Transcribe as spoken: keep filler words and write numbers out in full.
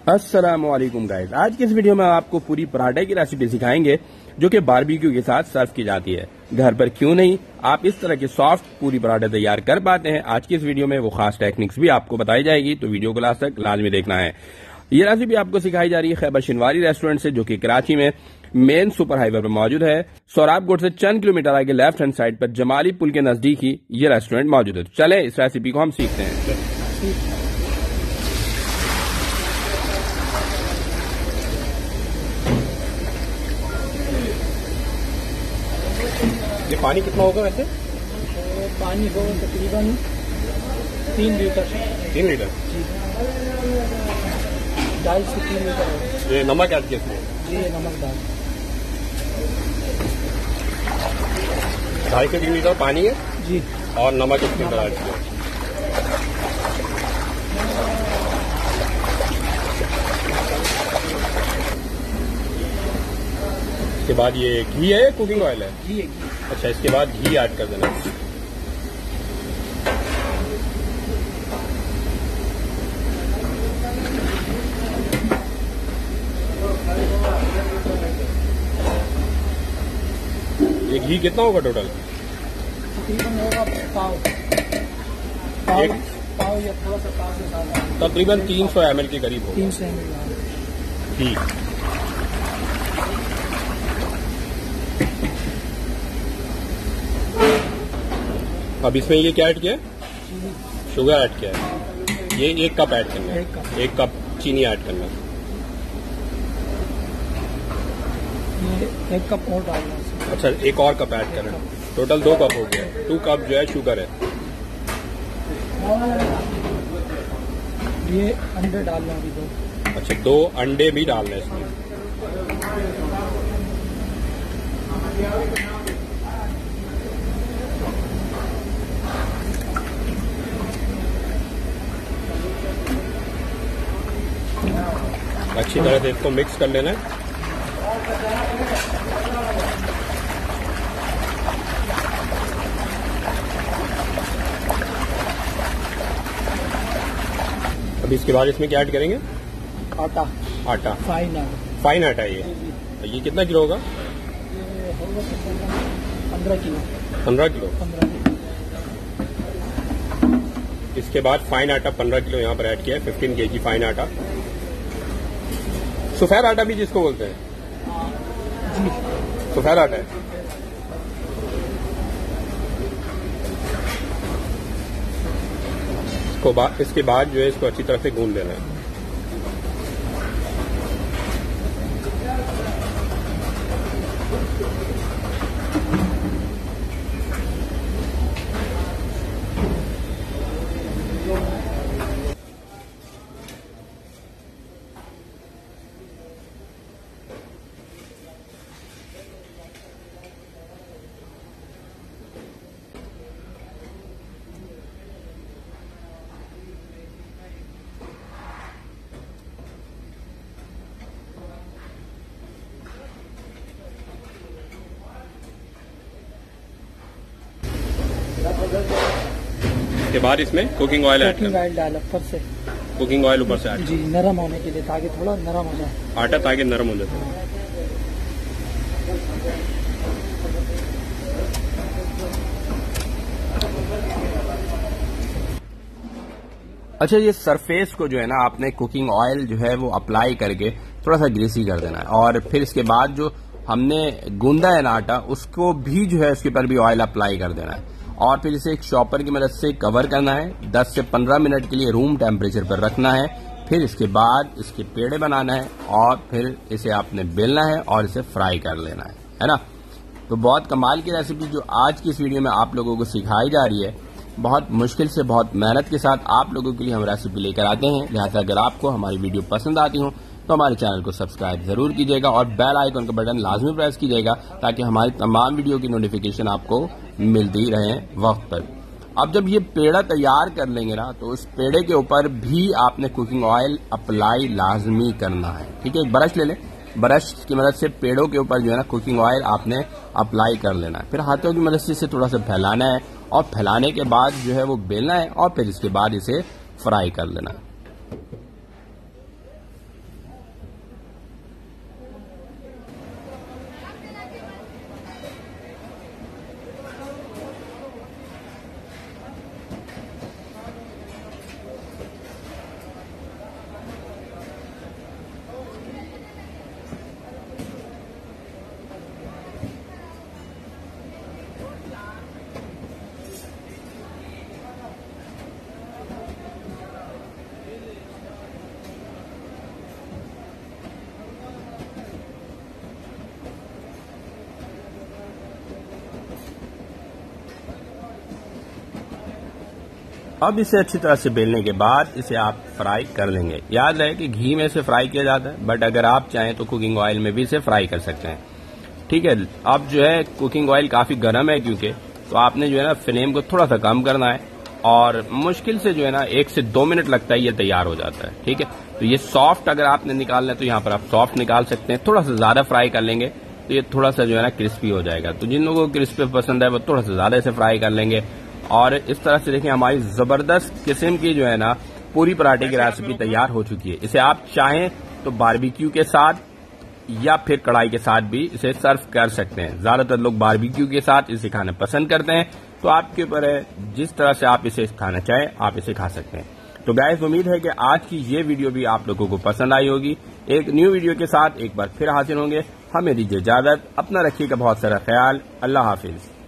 अस्सलामुअलैकुम गाइस, आज की इस वीडियो में आपको पूरी पराठे की रेसिपी सिखाएंगे जो कि बारबेक्यू के साथ सर्व की जाती है। घर पर क्यों नहीं, आप इस तरह के सॉफ्ट पूरी पराठे तैयार कर पाते हैं। आज की इस वीडियो में वो खास टेक्निक्स भी आपको बताई जाएगी, तो वीडियो को लास्ट तक लाजमी देखना है। ये रेसिपी आपको सिखाई जा रही है खैबर शिनवारी रेस्टोरेंट से, जो कि कराची में मेन सुपर हाईवे पर मौजूद है। सोराबकोट से चंद किलोमीटर आगे लेफ्ट हैंड साइड पर जमाली पुल के नजदीक ही ये रेस्टोरेंट मौजूद है। चले इस रेसिपी को हम सीखते हैं। ये पानी कितना होगा वैसे? तो पानी होगा तकरीबन तीन लीटर। तीन लीटर जी, ढाई से तीन लीटर होगा। ये नमक ऐड किया इसमें? जी, ये नमक डाल। ढाई से तीन लीटर पानी है जी, और नमक इसके अंदर ऐड किया। इसके बाद ये घी है, कुकिंग ऑयल है? घी है, घी। अच्छा, इसके बाद घी ऐड कर देना। ये घी कितना होगा टोटल? तकरीबन होगा पाव पाव एक पाव या थोड़ा सा पाव से ज्यादा, तकरीबन तीन सौ एम एल के करीब होगा तीन सौ एम एल घी। अब इसमें ये क्या ऐड किया है? शुगर ऐड किया है। ये एक कप ऐड करना है। एक कप। एक कप चीनी ऐड करना है। ये एक कप और डालना है इसमें। अच्छा, एक और कप ऐड करना है। टोटल दो कप हो गया। टू कप जो है शुगर है। ये अंडे डालना है दो। अच्छा, दो अंडे भी डालना है इसमें। अच्छी तरह से इसको मिक्स कर लेना है। अब इसके बाद इसमें क्या ऐड करेंगे? आटा, आटा, फाइन आटा। फाइन आटा। ये ये कितना किलो होगा? ये होगा पंद्रह किलो। पंद्रह किलो। पंद्रह किलो। इसके बाद फाइन आटा पंद्रह किलो यहाँ पर ऐड किया है। फिफ्टीन के जी फाइन आटा, सफेद आटा भी जिसको बोलते हैं। जी, सफेद आटा है। इसको बा, इसके बाद जो है इसको अच्छी तरह से गूंद लेना है। इसके बाद इसमें कुकिंग ऑयल ऐड कुकिंग करना। ऑयल डाल ऊपर से। कुकिंग ऑयल ऊपर से ऐड जी, नरम होने के लिए, ताकि थोड़ा नरम हो जाए आटा, ताकि नरम हो जाए। अच्छा, ये सरफेस को जो है ना आपने कुकिंग ऑयल जो है वो अप्लाई करके थोड़ा सा ग्रीसी कर देना है, और फिर इसके बाद जो हमने गूंदा है ना आटा, उसको भी जो है उसके ऊपर भी ऑयल अप्लाई कर देना है, और फिर इसे एक शॉपर की मदद से कवर करना है। दस से पंद्रह मिनट के लिए रूम टेम्परेचर पर रखना है। फिर इसके बाद इसके पेड़े बनाना है, और फिर इसे आपने बेलना है और इसे फ्राई कर लेना है है ना। तो बहुत कमाल की रेसिपी जो आज की इस वीडियो में आप लोगों को सिखाई जा रही है, बहुत मुश्किल से, बहुत मेहनत के साथ आप लोगों के लिए हम रेसिपी लेकर आते हैं। लिहाजा अगर आपको हमारी वीडियो पसंद आती हो तो हमारे चैनल को सब्सक्राइब जरूर कीजिएगा और बेल आइकन का बटन लाजमी प्रेस कीजिएगा, ताकि हमारी तमाम वीडियो की नोटिफिकेशन आपको मिलती रहे वक्त पर। अब जब ये पेड़ा तैयार कर लेंगे ना, तो उस पेड़े के ऊपर भी आपने कुकिंग ऑयल अप्लाई लाजमी करना है। ठीक है, एक ब्रश ले लें, ब्रश की मदद से पेड़ों के ऊपर जो है ना कुकिंग ऑयल आपने अप्लाई कर लेना है। फिर हाथों की मदद से इसे थोड़ा सा फैलाना है, और फैलाने के बाद जो है वो बेलना है, और फिर इसके बाद इसे फ्राई कर लेना है। अब इसे अच्छी तरह से बेलने के बाद इसे आप फ्राई कर लेंगे। याद रहे कि घी में से फ्राई किया जाता है, बट अगर आप चाहें तो कुकिंग ऑयल में भी इसे फ्राई कर सकते हैं। ठीक है, अब जो है कुकिंग ऑयल काफी गर्म है क्योंकि, तो आपने जो है ना फ्लेम को थोड़ा सा कम करना है और मुश्किल से जो है ना एक से दो मिनट लगता है ये तैयार हो जाता है। ठीक है, तो ये सॉफ्ट अगर आपने निकालना है तो यहाँ पर आप सॉफ्ट निकाल सकते हैं। थोड़ा सा ज्यादा फ्राई कर लेंगे तो ये थोड़ा सा जो है ना क्रिस्पी हो जाएगा। तो जिन लोगों को क्रिस्पी पसंद है वो थोड़ा सा ज्यादा इसे फ्राई कर लेंगे। और इस तरह से देखिए हमारी जबरदस्त किस्म की जो है ना पूरी पराठे की रेसिपी तैयार हो चुकी है। इसे आप चाहें तो बारबेक्यू के साथ या फिर कढ़ाई के साथ भी इसे सर्व कर सकते हैं। ज्यादातर लोग बारबेक्यू के साथ इसे खाना पसंद करते हैं, तो आपके ऊपर है जिस तरह से आप इसे खाना चाहें आप इसे खा सकते हैं। तो गाइस, उम्मीद है कि आज की ये वीडियो भी आप लोगों को पसंद आई होगी। एक न्यू वीडियो के साथ एक बार फिर हाजिर होंगे। हमें दीजिए इजाजत, अपना रखिएगा बहुत सारा ख्याल। अल्लाह हाफिज।